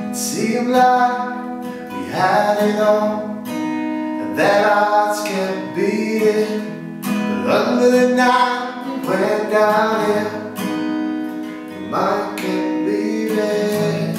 It seemed like we had it all, and that odds kept beating. But under the night we went downhill, we might kept leaving.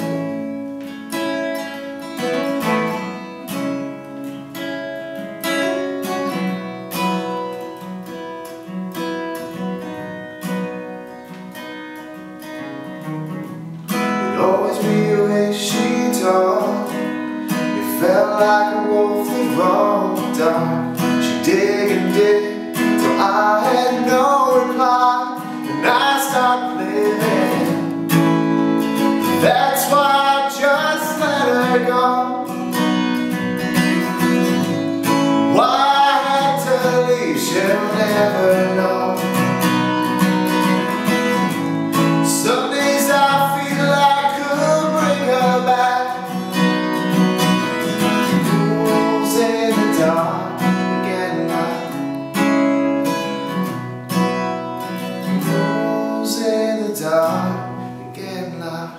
Always be the way she talked. It felt like a wolf that roamed the dark. She dig and dig till I had no reply, and I stopped living. That's why I just let her go. Why I had to leave, she'll never know. Some days I feel like again now.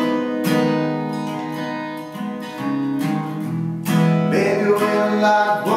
Maybe when life